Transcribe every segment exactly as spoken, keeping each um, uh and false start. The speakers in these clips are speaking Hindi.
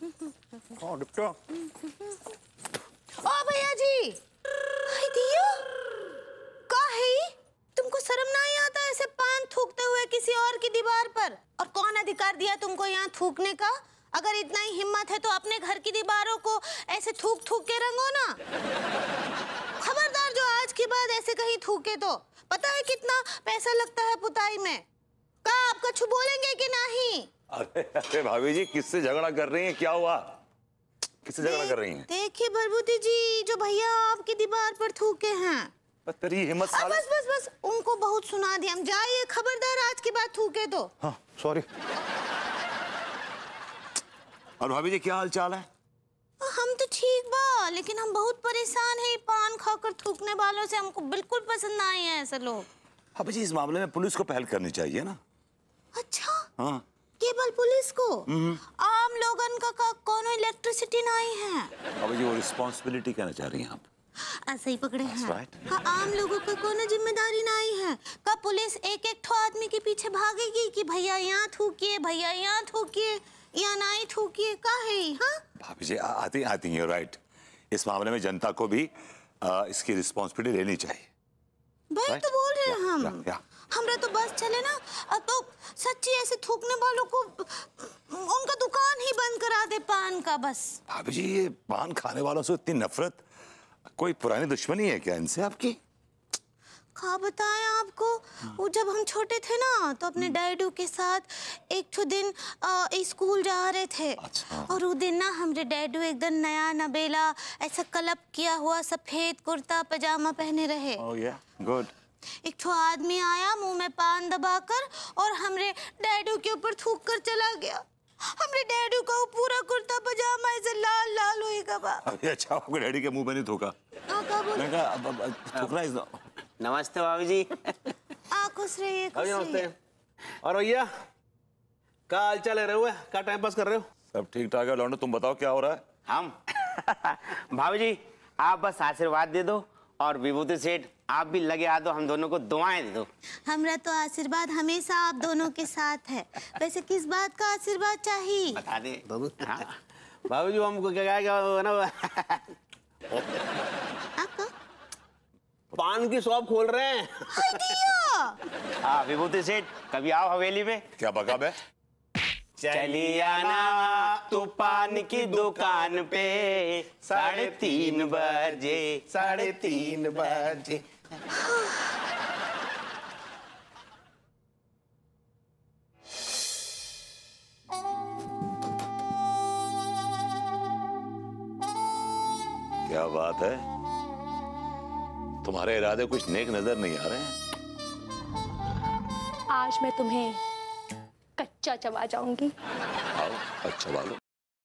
कौन निपटा? ओ भैया जी, हाय दियो, का है? तुमको शर्म नहीं आता ऐसे पान थूकते हुए किसी और की दीवार पर? और कौन अधिकार दिया तुमको यहाँ थूकने का? अगर इतना ही हिम्मत है तो अपने घर की दीवारों को ऐसे थूक थूक के रंगो ना। खबरदार जो आज के बाद ऐसे कहीं थूके तो पता है कितना पैसा लगता है पुताई में। का आप कुछ बोलेंगे कि नहीं? अरे अरे भाभी जी, किससे झगड़ा कर रही हैं? क्या हुआ? किससे झगड़ा कर रही हैं? देखिए बलबूती जी, जो भैया आपकी दीवार पर थूके हैं। तेरी हिम्मत साल... बस बस बस उनको बहुत सुना दिया। हम जाइए, खबरदार आज के बाद थूके तो। हाँ सॉरी। और भाभी जी क्या हाल चाल है? हम तो ठीक बा, लेकिन हम बहुत परेशान हैं पान खाकर थूकने वालों से। हमको बिल्कुल पसंद नहीं है ऐसे लोग। भाभी जी इस मामले में पुलिस को पहल करनी चाहिए ना। अच्छा हाँ, केवल पुलिस को? आम लोगन का, का कौन इलेक्ट्रिसिटी नहीं है? भाभी जी वो रिस्पॉन्सिबिलिटी कहना चाह रही हैं आप? ऐसे ही पकड़े हैं। right. हाँ, आम लोगों का कोई जिम्मेदारी नहीं है। का पुलिस एक एक ठो आदमी के पीछे भागेगी कि भैया यहाँ थूकिए, भैया यहाँ थूकिए, यहाँ नहीं थूकिए? का है? हाँ भाभी जी आती आती हैं, राइट। इस मामले में जनता को भी आ, इसकी रिस्पॉन्सिबिलिटी लेनी चाहिए। भाई right? तो बोल रहे हैं हम। या, या। हमरा तो बस चले ना, अब तो सच्ची ऐसे थूकने वालों को उनका दुकान ही बंद करा दे पान का बस। भाभी जी ये पान खाने वालों से इतनी नफरत, कोई पुरानी दुश्मनी है क्या इनसे आपकी? क्या बताएं आपको, वो जब हम छोटे थे ना तो अपने डैडू के साथ एक ठो दिन स्कूल जा रहे थे। अच्छा। और वो दिन ना हमारे डैडू एकदम नया नबेला ऐसा कलप किया हुआ सफेद कुर्ता पजामा पहने रहे। ओह या, गुड। एक ठो आदमी आया मुंह में पान दबाकर और हमरे डैडू के ऊपर थूक कर चला गया। हमरे डैडू का वो पूरा कुर्ता पजामा ऐसे लाल लाल होएगा बा। अभी अच्छा आपके डैडी के मुंह में नहीं थूका? मैं कहा अब अब थूकना इस दो। नमस्ते भाभी जी। आ खुश रहिए, खुश रहिए। और भैया क्या हाल चाल है? रहे हुए क्या टाइम पास कर रहे हो? सब ठीक ठाक है लौंडे, तुम बताओ क्या हो रहा है? हम भाभी जी आप बस आशीर्वाद दे दो और विभूति सेठ आप भी लगे आ दो, हम दोनों को दुआएं दे दो। हमरा तो आशीर्वाद हमेशा आप दोनों के साथ है। वैसे किस बात का आशीर्वाद चाहिए? बता दे बाबू। हाँ भाभी जी हमको क्या क्या ना आपका पान की शॉप खोल रहे हैं। हाँ विभूति सेठ कभी आओ हवेली में। क्या बका बे? चली आना तू पान की दुकान पे साढ़े तीन बजे, साढ़े तीन बजे। क्या बात है, तुम्हारे इरादे कुछ नेक नजर नहीं आ रहे हैं। आज मैं तुम्हें कच्चा चबा जाऊंगी। आओ अच्छा वालो।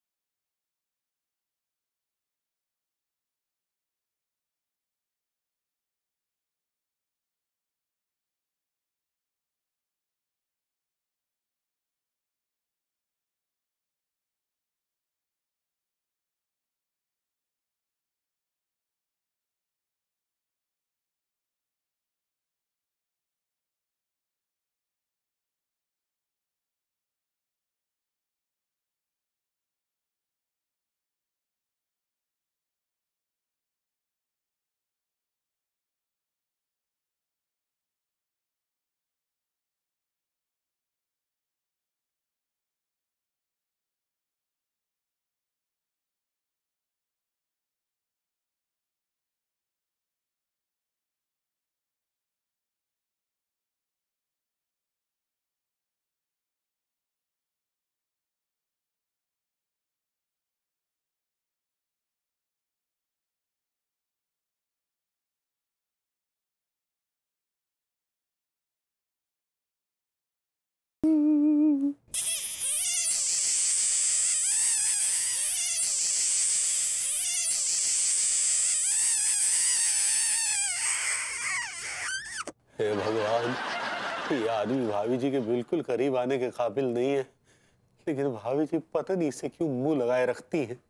हे भगवान, ये आदमी भाभी जी के बिल्कुल करीब आने के काबिल नहीं है, लेकिन भाभी जी पता नहीं इसे क्यों मुंह लगाए रखती हैं।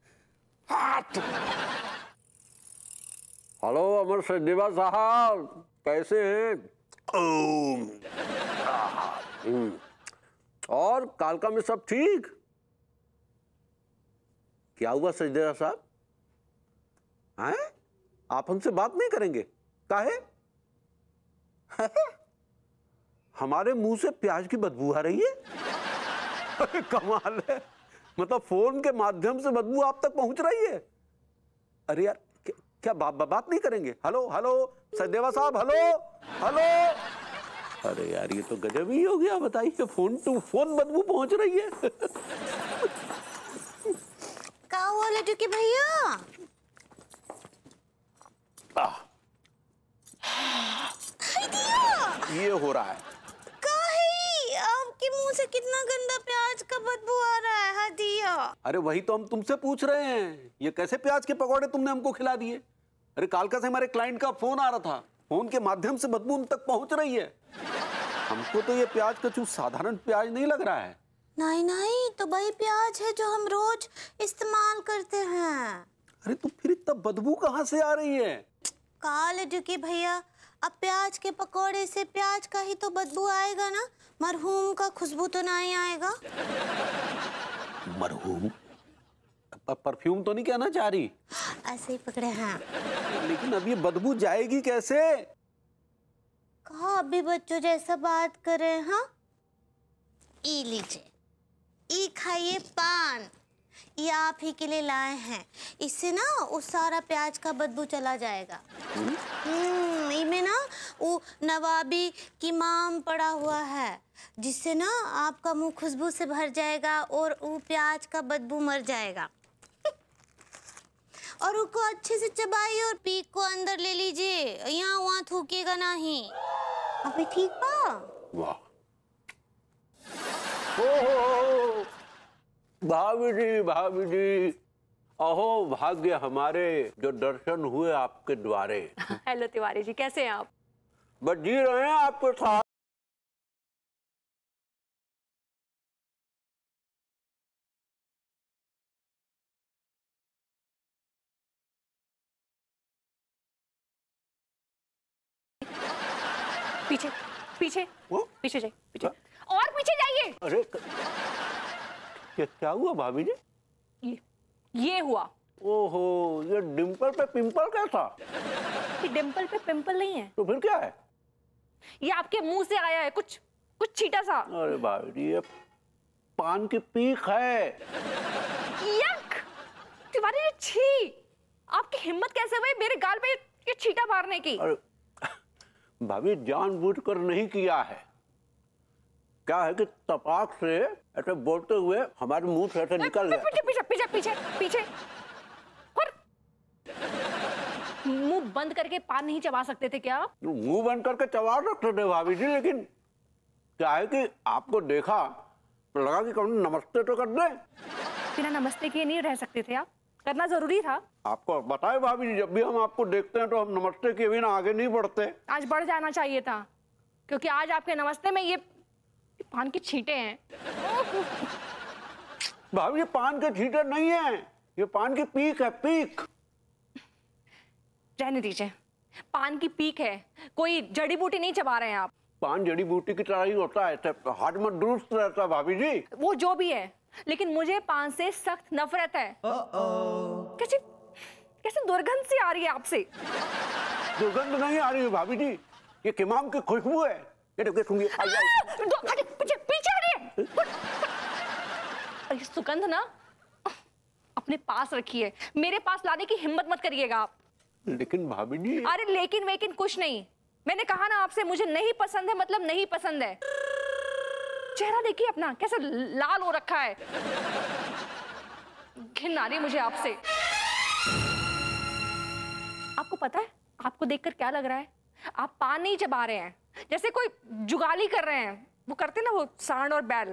हेलो अमर सचदेवा साहब, कैसे हैं? और कालका में सब ठीक? क्या हुआ सजदेवा साहब? हैं? आप हमसे बात नहीं करेंगे? काहे? हमारे मुंह से प्याज की बदबू आ रही है। अरे कमाल है, मतलब फोन के माध्यम से बदबू आप तक पहुंच रही है। अरे यार क्या, क्या बा, बा, बात नहीं करेंगे? हेलो हेलो सजदेवा साहब, हेलो हेलो। अरे यार ये तो गजब ही हो गया, बताइए, फोन टू फोन बदबू पहुंच रही है। क्या हुआ लड्डू के भैया? ये हो रहा है। काहे? आपके मुंह से कितना गंदा प्याज का बदबू आ रहा है। हाँ दिया। अरे वही तो हम तुमसे पूछ रहे हैं, ये कैसे प्याज के पकौड़े तुमने हमको खिला दिए? अरे कालका से हमारे क्लाइंट का फोन आ रहा था, फोन के माध्यम से बदबू उन तक पहुंच रही है। हमको तो ये प्याज कचू साधारण प्याज नहीं लग रहा है। नहीं नहीं, तो वही प्याज है जो हम रोज इस्तेमाल करते हैं। अरे तो फिर इतना बदबू कहाँ से आ रही है? कहा लड्डू के भैया, अब प्याज के पकोड़े से प्याज का ही तो बदबू आएगा ना, मरहूम का खुशबू तो नहीं आएगा। मरहूम? परफ्यूम तो नहीं कहना चाह रही? ऐसे ही पकड़े हैं। लेकिन अब ये बदबू जाएगी कैसे? कहा अभी बच्चों जैसा बात करे। हाँ, ई लीजिए, ई खाइए पान, ये आप ही के लिए लाए हैं। इससे ना उस सारा प्याज का बदबू चला जाएगा। हम्म, इनमें ना वो नवाबी की माम पड़ा हुआ है, जिससे ना आपका मुंह खुशबू से भर जाएगा और वो प्याज का बदबू मर जाएगा। और उसको अच्छे से चबाइए और पीक को अंदर ले लीजिए, यहाँ वहाँ थूकेगा नहीं। अभी ठीक पा? वाह, ओहो भाभी जी, भाभी जी, अहो भाग्य हमारे जो दर्शन हुए आपके द्वारे। हेलो तिवारी जी, कैसे हैं आप? बस जी रहे हैं आपके साथ। पीछे पीछे वो? पीछे जाइए, पीछे हाँ? और पीछे जाइए। अरे क- क्या क्या हुआ भाभी जी? ये ये हुआ। ओहो, ये डिंपल पे पिंपल कैसा? ये डिंपल पे पिंपल नहीं है, तो फिर क्या है? ये आपके मुंह से आया है, कुछ कुछ छीटा सा। अरे भाभी जी, ये पान की पीक है। यक! तिवारी जी, छी! आपकी हिम्मत कैसे हुई मेरे गाल पे ये छीटा मारने की? अरे भाभी जानबूझकर नहीं किया है। क्या है कि तपाक से ऐसे बोलते हुए हमारे मुंह से ऐसे निकल गया। पीछे पीछे पीछे पीछे पीछे। और मुंह बंद करके पान नहीं चबा सकते थे क्या आप? मुंह बंद करके चबा सकते थे भाभी जी, लेकिन क्या है कि आपको देखा तो लगा कि कौन नमस्ते तो कर दे। बिना नमस्ते किए नहीं रह सकते थे आप, करना जरूरी था। आपको बताए भाभी जी, जब भी हम आपको देखते हैं तो हम नमस्ते के बिना आगे नहीं बढ़ते। आज बढ़ जाना चाहिए था, क्योंकि आज आपके नमस्ते में ये पान के छींटे हैं। भाभी ये पान के छींटे नहीं है, ये पान की पीक है, पीक। रहने दीजिए, पान की पीक है, कोई जड़ी बूटी नहीं चबा रहे हैं आप। पान जड़ी बूटी की तरह ही होता है, हाथ में दुरुस्त रहता है भाभी जी। वो जो भी है, लेकिन मुझे पान से सख्त नफरत है। कैसे कैसे दुर्गंध सी आ रही है आपसे? दुर्गंध नहीं आ रही है भाभी जी, ये किमाम की खुशबू है। ये देखिए, सुनिए। आई, आई। दो- हटे, पीछे पीछे हटिए। ये सुगंध ना अपने पास रखिए, मेरे पास लाने की हिम्मत मत करिएगा आप। लेकिन भाभी जी, अरे लेकिन वेकिन कुछ नहीं, मैंने कहा ना आपसे, मुझे नहीं पसंद है मतलब नहीं पसंद है। चेहरा देखिए अपना, कैसे लाल हो रखा है। घिन आ रही है मुझे आपसे। आपको पता है आपको देखकर क्या लग रहा है? आप पान नहीं चबा रहे हैं, जैसे कोई जुगाली कर रहे हैं, वो करते ना वो सांड और बैल।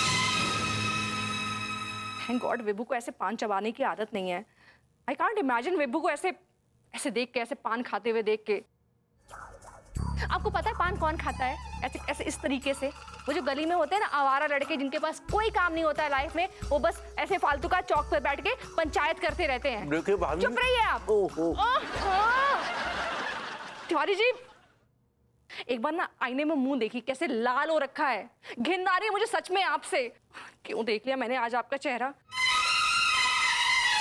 थैंक गॉड विभू को ऐसे पान चबाने की आदत नहीं है। आई कांट इमेजिन विभू को ऐसे ऐसे देख के, ऐसे पान खाते हुए देख के। आपको पता है पान कौन खाता है ऐसे ऐसे इस तरीके से? वो जो गली में होते हैं ना आवारा लड़के, जिनके पास कोई काम नहीं होता है लाइफ में, वो बस ऐसे फालतू का चौक पर बैठ के पंचायत करते रहते हैं। देखिए भाभी, चुप रहिए आप। ओहो। तिवारी जी, एक बार ना आईने में मुंह देखी, कैसे लाल हो रखा है। घिन आ रही है मुझे सच में आपसे। क्यों देख लिया मैंने आज आपका चेहरा।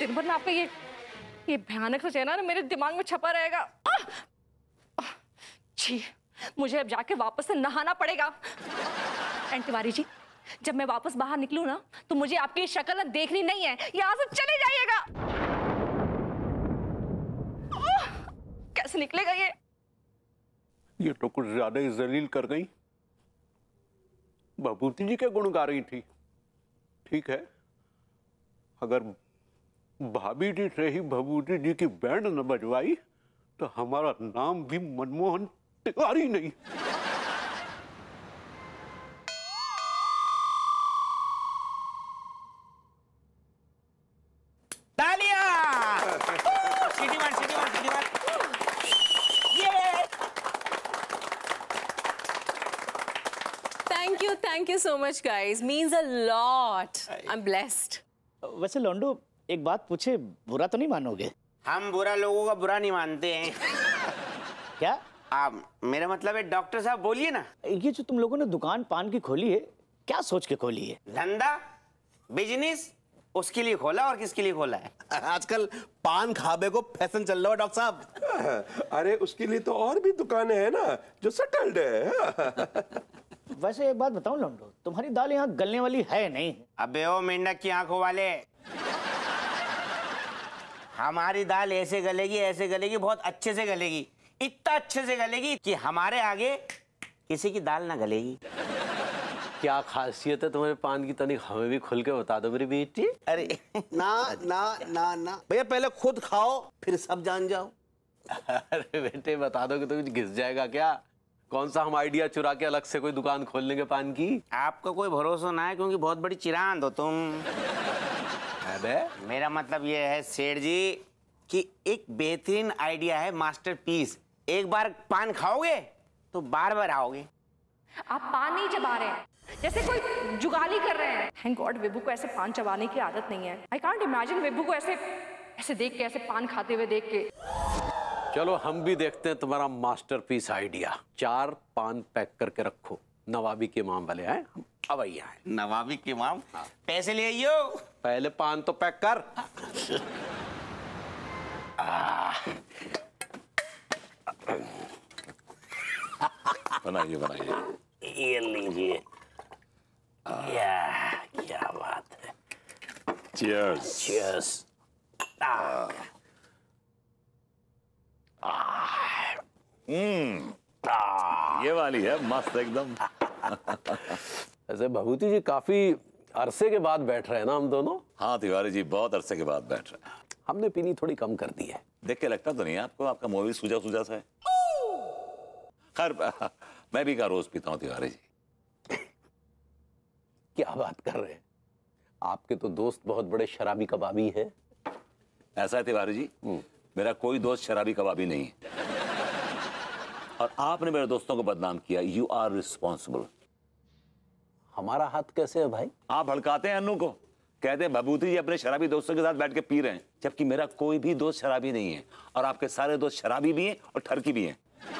दिन भर ना आपका ये ये भयानक सा चेहरा ना मेरे दिमाग में छपा रहेगा। आह! आह! छी, मुझे अब जाके वापस से नहाना पड़ेगा। एंड तिवारी जी, जब मैं वापस बाहर निकलूं ना तो मुझे आपकी शक्ल देखनी नहीं है, यहाँ से चले जाइएगा। आह! कैसे निकलेगा ये? ये तो कुछ ज्यादा ही जलील कर गई। भभूति जी के गुण गा रही थी। ठीक है, अगर भाभी जी से ही भभूति जी की बैंड न बजवाई तो हमारा नाम भी मनमोहन तिवारी नहीं। तालियां! सीटी मार, सीटी मार, सीटी मार। ये! Thank you, thank you so much, guys. Means a lot. I'm blessed. वैसे लौंडो, एक बात पूछे, बुरा तो नहीं मानोगे? हम बुरा लोगों का बुरा नहीं मानते हैं। क्या? आप, मेरा मतलब है डॉक्टर साहब बोलिए ना। ये जो तुम लोगों ने दुकान पान की खोली है, क्या सोच के खोली है? धंधा, बिजनेस, उसके लिए खोला और किसके लिए खोला है? आजकल पान खाबे को फैशन चल रहा है डॉक्टर साहब। अरे उसके लिए तो और भी दुकानें हैं ना जो सेटल्ड है। वैसे एक बात बताऊं लौंडो, तुम्हारी दाल यहाँ गलने वाली है नहीं। अबे ओ मेंढक की आंखों वाले, हमारी दाल ऐसे गलेगी, ऐसे गलेगी, बहुत अच्छे से गलेगी, इतना अच्छे से गलेगी कि हमारे आगे किसी की दाल ना गलेगी। क्या खासियत है तुम्हारे पान की, तनिक हमें भी खुल के बता दो मेरी बेटी। अरे ना ना ना ना भैया, पहले खुद खाओ फिर सब जान जाओ। अरे बेटे बता दो कि तो कुछ घिस जाएगा क्या? कौन सा हम आइडिया चुरा के अलग से कोई दुकान खोल लेंगे पान की? आपका कोई भरोसा ना है क्योंकि बहुत बड़ी चिरांद हो तुम। अबे मेरा मतलब ये है सेठ जी कि एक बेहतरीन आइडिया है, मास्टरपीस। एक बार पान खाओगे तो बार बार आओगे। आप पान नहीं चबा रहे हैं, जैसे कोई जुगाली कर रहे हैं। थैंक गॉड विभू को ऐसे पान चबाने की आदत नहीं है। आई कांट इमेजिन विभू को ऐसे ऐसे देख के, ऐसे पान खाते हुए देख के। चलो हम भी देखते हैं तुम्हारा मास्टरपीस आइडिया। चार पान पैक करके रखो, नवाबी के इमाम वाले हैं हम, अवैया है। नवाबी के इमाम, पैसे ले आइयो। पहले पान तो पैक कर। बनाइए बनाइए। ये लीजिए। क्या क्या बात है। Cheers. Cheers. हम्म, ये वाली है मस्त एकदम। ऐसे भभूति जी काफी अरसे के बाद बैठ रहे हैं ना हम दोनों। हाँ तिवारी जी, बहुत अरसे के बाद बैठ रहे हैं। हमने पीनी थोड़ी कम कर दी है। देख के लगता तो नहीं है आपको, आपका मुंह भी सूजा सूजा सा है। खैर मैं भी का रोज पीता हूँ तिवारी जी। क्या बात कर रहे हैं, आपके तो दोस्त बहुत बड़े शराबी कबाबी हैं। ऐसा है तिवारी जी, मेरा कोई दोस्त शराबी कबाबी नहीं है और आपने मेरे दोस्तों को बदनाम किया। You are responsible. हमारा हाथ कैसे है भाई? आप भड़काते हैं अन्नू को, कहते हैं भभूति जी अपने शराबी दोस्तों के साथ बैठ के पी रहे हैं, जबकि मेरा कोई भी दोस्त शराबी नहीं है और आपके सारे दोस्त शराबी भी हैं और ठरकी भी हैं।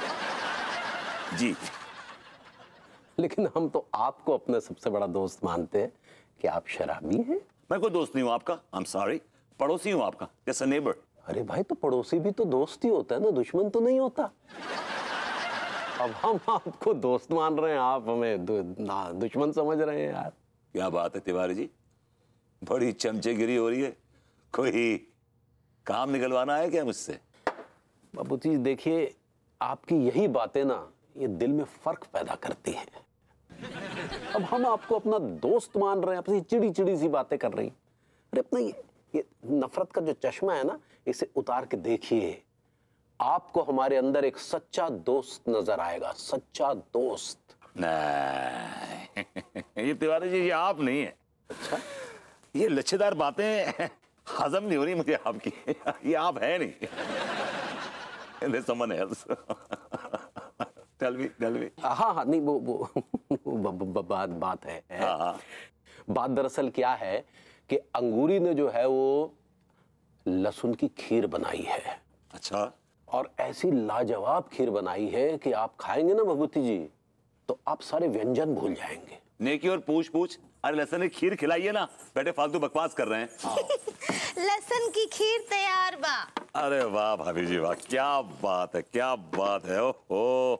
जी लेकिन हम तो आपको अपने सबसे बड़ा दोस्त मानते हैं कि आप शराबी हैं। मैं कोई दोस्त नहीं हूं आपका, आई एम सॉरी, पड़ोसी हूं आपका, जैसे नेबर। अरे भाई, तो पड़ोसी भी तो दोस्त ही होता है ना, दुश्मन तो नहीं होता। अब हम आपको दोस्त मान रहे हैं, आप हमें दु, ना दुश्मन समझ रहे हैं यार। क्या बात है तिवारी जी, बड़ी चमचेगिरी हो रही है। कोई काम निकलवाना है क्या मुझसे? बाबूजी जी देखिए, आपकी यही बातें ना ये दिल में फर्क पैदा करती हैं। अब हम आपको अपना दोस्त मान रहे हैं, आपसे चिड़ी चिड़ी सी बातें कर रही हैं। अरे अपना ये, ये नफरत का जो चश्मा है ना, इसे उतार के देखिए, आपको हमारे अंदर एक सच्चा दोस्त नजर आएगा। सच्चा दोस्त। नहीं ये तिवारी जी, ये आप नहीं है। अच्छा, ये लच्छेदार बातें हजम नहीं हो रही मुझे आपकी। ये आप है नहीं। There's someone else. Tell me, tell me. हाँ हाँ नहीं वो वो, वो ब, ब, बात बात है, है। हाँ हाँ। बात दरअसल क्या है कि अंगूरी ने जो है वो लहसुन की खीर बनाई है। अच्छा। और ऐसी लाजवाब खीर बनाई है कि आप खाएंगे ना भभूति जी, तो आप सारे व्यंजन भूल जाएंगे। नेकी और पूछ पूछ। अरे लहसुन की खीर खिलाइए ना, बेटे फालतू बकवास कर रहे हैं। लहसुन की खीर तैयार बा। अरे वाह भाभी जी वाह, क्या बात है, क्या बात है। ओहो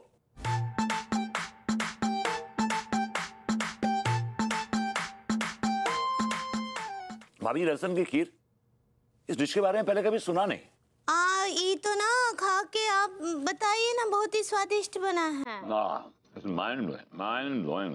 भाभी, लहसुन की खीर, इस डिश के बारे में पहले कभी सुना नहीं। आ ये तो ना खा के आप बताइए ना, बहुत ही स्वादिष्ट बना है। Mind blowing, mind blowing.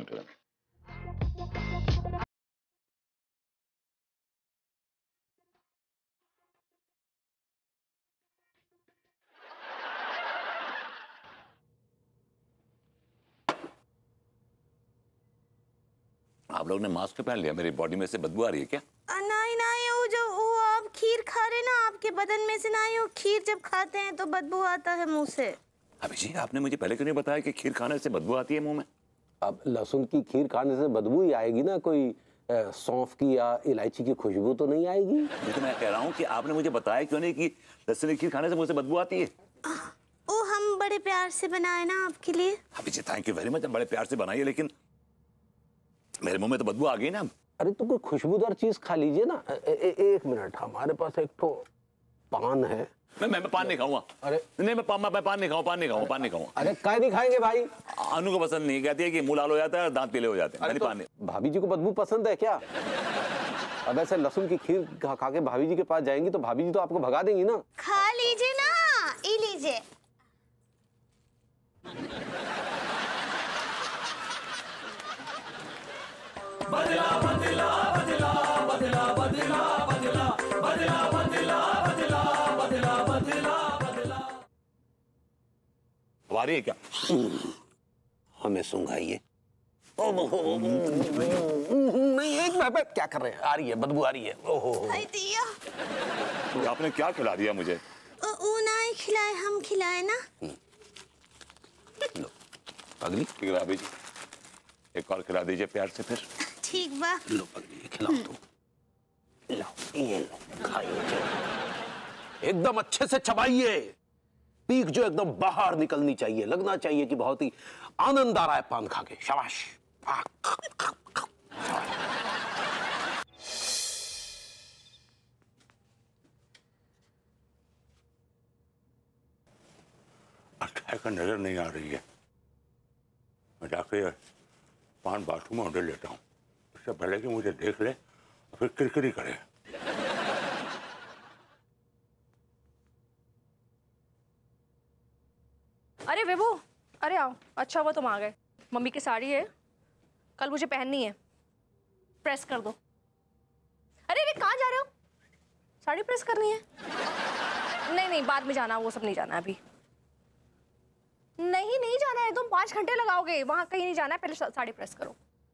आप लोग ने मास्क पहन लिया, मेरी बॉडी में से बदबू आ रही है क्या? नहीं नहीं, वो जो वो आप खीर खा रहे ना, आपके बदन में से नहीं, वो खीर जब खाते हैं तो बदबू आता है मुंह से। अभी जी आपने मुझे पहले क्यों नहीं बताया कि खीर खाने से बदबू आती है मुंह में? अब लहसुन की खीर खाने से बदबू ही आएगी ना, कोई सौंफ की या इलायची की खुशबू तो नहीं आएगी। ये तो मैं कह रहा हूँ कि आपने मुझे बताया क्यों नहीं कि लहसुन की खीर खाने से मुंह से बदबू आती है। वो हम बड़े प्यार से बनाए ना आपके लिए। अभी जी थैंक यू वेरी मच, बड़े प्यार से बनाइए, लेकिन मेरे मुंह में तो बदबू आ गई ना। अरे तो कोई खुशबूदार चीज खा लीजिए ना। ए, ए, एक मिनट, हमारे पास एक तो पान है। मैं मैं, मैं पान नहीं खाऊंगा। अरे नहीं, मैं पान मैं पान नहीं खाऊं, पान नहीं खाऊंगा, पान नहीं खाऊंगा। अरे काय नहीं खाएंगे भाई? अनु को पसंद नहीं, कहती है कि मुंह लाल हो जाता है, दांत पीले हो जाते हैं। अरे तो पान नहीं। भाभी जी को बदबू पसंद है क्या? अब ऐसे लहसुन की खीर खा, खा के भाभी जी के पास जाएंगी तो भाभी जी तो आपको भगा देंगी ना। खा लीजिए ना, ई लीजिए। बदला बदला बदला बदला बदला बदला बदला बदला बदला बदला बदला बदला। आ रही है क्या? हमें सुंघाइए। नहीं, एक मिनट, क्या कर रहे हैं? आ रही है, बदबू आ रही है। ओहो दिया। तो आपने क्या खिला दिया मुझे? वो नहीं खिलाए, हम खिलाए ना। लो पगली, खिला जी, एक और खिला दीजिए प्यार से फिर। ठीक बा। लो पगली, खिलाओ तो। लो ये लो, खाइए, एकदम अच्छे से चबाइए। पीक जो एकदम बाहर निकलनी चाहिए, लगना चाहिए कि बहुत ही आनंद आ रहा है पान खा के। शाबाश। अच्छा का नजर नहीं आ रही है, मैं जाके पान बाथरूम में ऑर्डर लेता हूँ, इससे पहले कि मुझे देख ले और फिर किरकिरी करे। अरे विभू, अरे आओ, अच्छा हुआ तुम आ गए। मम्मी की साड़ी है, कल मुझे पहननी है, प्रेस कर दो। अरे अरे कहाँ जा रहे हो? साड़ी प्रेस करनी है? नहीं नहीं, बाद में जाना, वो सब नहीं जाना अभी। नहीं नहीं जाना है, तुम पांच घंटे लगाओगे, वहां कहीं नहीं जाना है, पहले साड़ी प्रेस करो।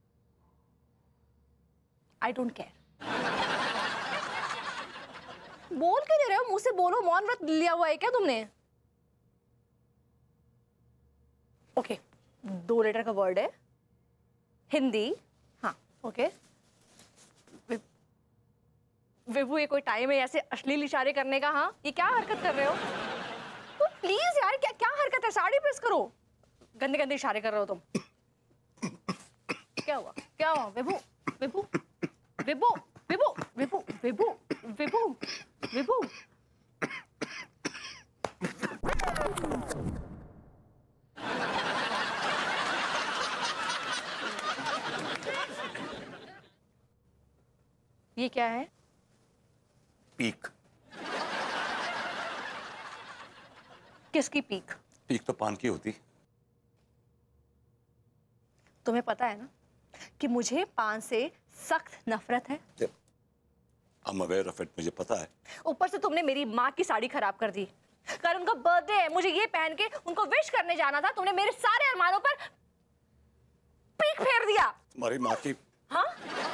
I don't care. बोल क्यों दे रहे हो? मुंह से बोलो, मौन व्रत लिया हुआ है क्या तुमने? ओके okay, दो लेटर का वर्ड है, हिंदी। हाँ ओके। विभू, ये कोई टाइम है ऐसे अश्लील इशारे करने का? हाँ, ये क्या हरकत कर रहे हो? तो प्लीज यार, क्या क्या हरकत है? साड़ी प्रेस करो। गंदे गंदे इशारे कर रहे हो तुम। क्या हुआ, क्या हुआ? विभू विभू विभू विभू विभू विभू विभू विभू ये क्या है? पीक। किसकी पीक? पीक तो पान की होती। तुम्हें पता है ना कि मुझे पान से सख्त नफरत है। I'm aware of it, मुझे पता है। ऊपर से तुमने मेरी माँ की साड़ी खराब कर दी। कल उनका बर्थडे है, मुझे ये पहन के उनको विश करने जाना था, तुमने मेरे सारे अरमानों पर पीक फेर दिया। तुम्हारी माँ की हाँ?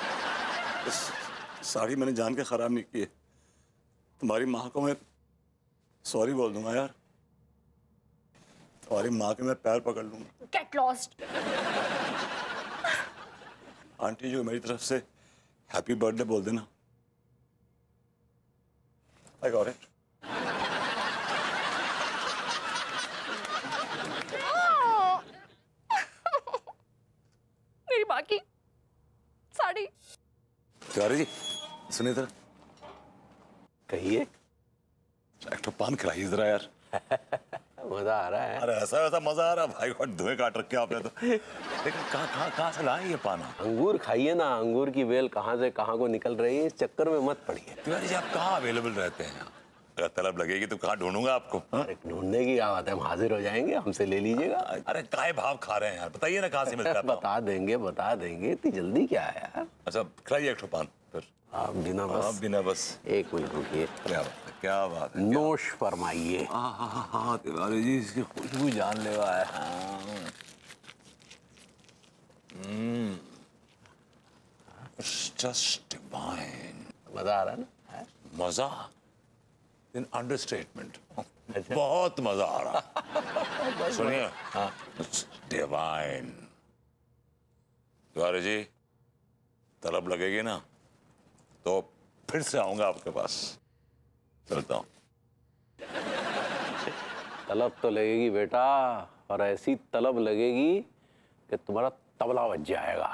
साड़ी मैंने जान के खराब नहीं की है। तुम्हारी माँ को मैं सॉरी बोल दूंगा यार। तुम्हारी माँ के मैं पैर पकड़ लूंगा। Get lost। आंटी जी मेरी तरफ से हैप्पी बर्थडे बोल देना। I got it। मेरी माँ की तिवारी जी सुनिए जरा, कहिए। एक तो पान खिलाइए जरा यार। मजा आ रहा है। अरे ऐसा वैसा मजा आ रहा है भाई, और धुएं काट रखे आपने तो। लेकिन कहाँ कहाँ कहाँ से लाए ये पान? अंगूर खाइए ना, अंगूर की बेल कहाँ से कहाँ को निकल रही है, इस चक्कर में मत पड़िए। तिवारी जी आप कहाँ अवेलेबल रहते हैं? अगर तलब लगेगी तो कहाँ ढूंढूंगा आपको? अरे ढूंढने की क्या बात है, हम हाजिर हो जाएंगे, हमसे ले लीजिएगा। अरे काय भाव खा रहे हैं यार, बताइए ना कहाँ से मिलता है? बता देंगे बता देंगे, इतनी जल्दी क्या है यार। अच्छा खिलाइए एक पान फिर। आप बिना बस आप बिना बस एक मिनट रुकिए। क्या बात है, क्या बात है। नोश फरमाइए। हाँ हाँ हाँ हाँ तिवारी जी, इसकी खुशबू जानलेवा है। हाँ। हम्म, just divine। मजा आ रहा है ना? मजा इन अंडरस्टेटमेंट, बहुत मजा आ रहा। सुनिए, डिवाइन। तिवारी जी तलब लगेगी ना तो फिर से आऊंगा आपके पास। चलता हूं। तलब तो लगेगी बेटा, और ऐसी तलब लगेगी कि तुम्हारा तबला बज जाएगा।